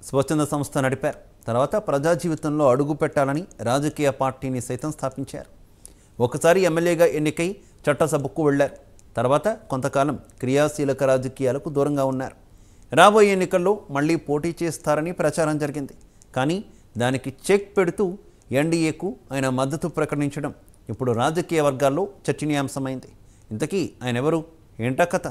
స్వచ్ఛంద సంస్థ నడిపారు. తర్వాత ప్రజా జీవితంలో అడుగు పెట్టాలని రాజకీయ పార్టీని సైతం స్థాపించారు. ఒకసారి ఎమ్మెల్యేగా ఎన్నికై చట్టసభకు వెళ్లారు. తర్వాత కొంతకాలం క్రియాశీలక రాజకీయాలకు దూరంగా ఉన్నారు. రాబోయే ఎన్నికల్లో మళ్లీ పోటీ చేస్తారని ప్రచారం జరిగింది. కానీ దానికి చెక్ పెడుతూ ఎన్డీఏకు ఆయన మద్దతు ప్రకటించడం ఇప్పుడు రాజకీయ వర్గాల్లో చర్చనీయాంశమైంది. ఇంతకీ ఆయన ఎవరు, ఏంటా కథ?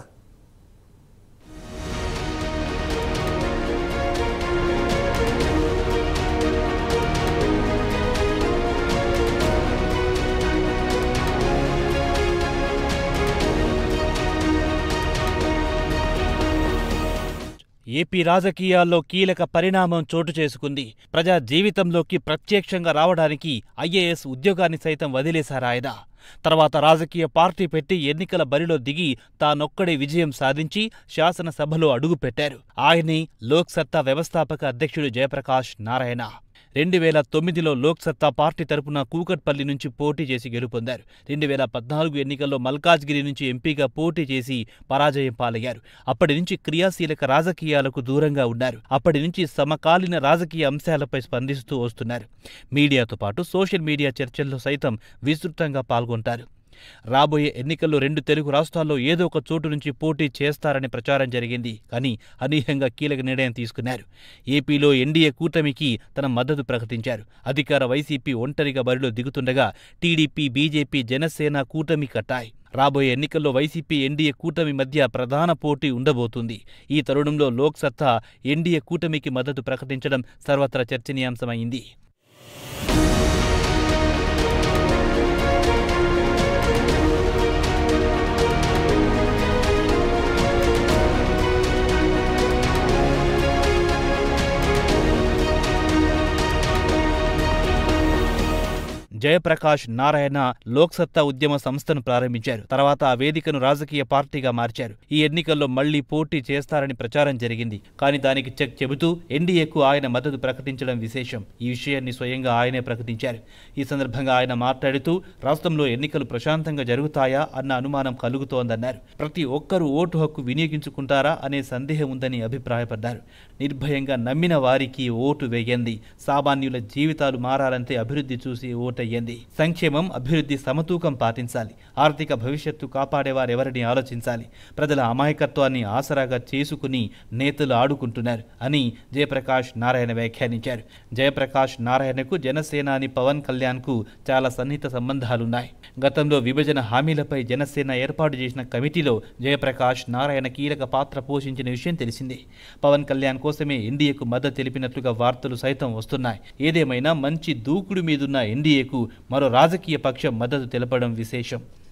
ఏపీ రాజకీయాల్లో కీలక పరిణామం చోటు చేసుకుంది. ప్రజా జీవితంలోకి ప్రత్యక్షంగా రావడానికి ఐఏఎస్ ఉద్యోగాన్ని సైతం వదిలేశారాయన. తర్వాత రాజకీయ పార్టీ పెట్టి ఎన్నికల బరిలో దిగి తానొక్కడే విజయం సాధించి శాసనసభలో అడుగుపెట్టారు. ఆయనే లోక్సత్తా వ్యవస్థాపక అధ్యక్షుడు జయప్రకాష్ నారాయణ. 2009లో లోక్సత్తా పార్టీ తరపున కూకట్పల్లి నుంచి పోటీ చేసి గెలుపొందారు. 2014 ఎన్నికల్లో మల్కాజ్గిరి నుంచి ఎంపీగా పోటీ చేసి పరాజయం పాలయ్యారు. అప్పటి నుంచి క్రియాశీలక రాజకీయాలకు దూరంగా ఉన్నారు. అప్పటి నుంచి సమకాలీన రాజకీయ అంశాలపై స్పందిస్తూ వస్తున్నారు. మీడియాతో పాటు సోషల్ మీడియా చర్చల్లో సైతం విస్తృతంగా పాల్గొంటారు. రాబోయే ఎన్నికల్లో 2 తెలుగు రాష్ట్రాల్లో ఏదో ఒక చోటు నుంచి పోటీ చేస్తారని ప్రచారం జరిగింది. కానీ అనూహ్యంగా కీలక నిర్ణయం తీసుకున్నారు. ఏపీలో ఎన్డీఏ కూటమికి తన మద్దతు ప్రకటించారు. అధికార వైసీపీ ఒంటరిగా బరిలో దిగుతుండగా టీడీపీ, బీజేపీ, జనసేన కూటమి కట్టాయి. రాబోయే ఎన్నికల్లో వైసీపీ ఎన్డీఏ కూటమి మధ్య ప్రధాన పోటీ ఉండబోతుంది. ఈ తరుణంలో లోక్సత్తా ఎన్డీఏ కూటమికి మద్దతు ప్రకటించడం సర్వత్రా చర్చనీయాంశమైంది. జయప్రకాష్ నారాయణ లోక్సత్తా ఉద్యమ సంస్థను ప్రారంభించారు. తర్వాత ఆ వేదికను రాజకీయ పార్టీగా మార్చారు. ఈ ఎన్నికల్లో మళ్లీ పోటీ చేస్తారని ప్రచారం జరిగింది. కానీ దానికి చెక్ చెబుతూ ఎన్డీఏకు ఆయన మద్దతు ప్రకటించడం విశేషం. ఈ విషయాన్ని స్వయంగా ఆయనే ప్రకటించారు. ఈ సందర్భంగా ఆయన మాట్లాడుతూ రాష్ట్రంలో ఎన్నికలు ప్రశాంతంగా జరుగుతాయా అన్న అనుమానం కలుగుతోందన్నారు. ప్రతి ఒక్కరూ ఓటు హక్కు వినియోగించుకుంటారా అనే సందేహం ఉందని అభిప్రాయపడ్డారు. నిర్భయంగా నమ్మిన వారికి ఓటు వేయండి. సామాన్యుల జీవితాలు మారాలంటే అభివృద్ధి చూసి ఓటయ్యండి. సంక్షేమం, అభివృద్ధి సమతూకం పాటించాలి. ఆర్థిక భవిష్యత్తు కాపాడేవారెవరిని ఆలోచించాలి. ప్రజల అమాయకత్వాన్ని ఆసరాగా చేసుకుని నేతలు ఆడుకుంటున్నారు అని జయప్రకాష్ నారాయణ వ్యాఖ్యానించారు. జయప్రకాష్ నారాయణకు జనసేనాని పవన్ కళ్యాణ్కు చాలా సన్నిహిత సంబంధాలున్నాయి. గతంలో విభజన హామీలపై జనసేన ఏర్పాటు చేసిన కమిటీలో జయప్రకాష్ నారాయణ కీలక పాత్ర పోషించిన విషయం తెలిసిందే. పవన్ కళ్యాణ్ కోసమే ఎన్డీఏకు మద్దతు తెలిపినట్లుగా వార్తలు సైతం వస్తున్నాయి. ఏదేమైనా మంచి దూకుడు మీదున్న ఎన్డీఏకు మరో రాజకీయ పక్షం మద్దతు తెలపడం విశేషం.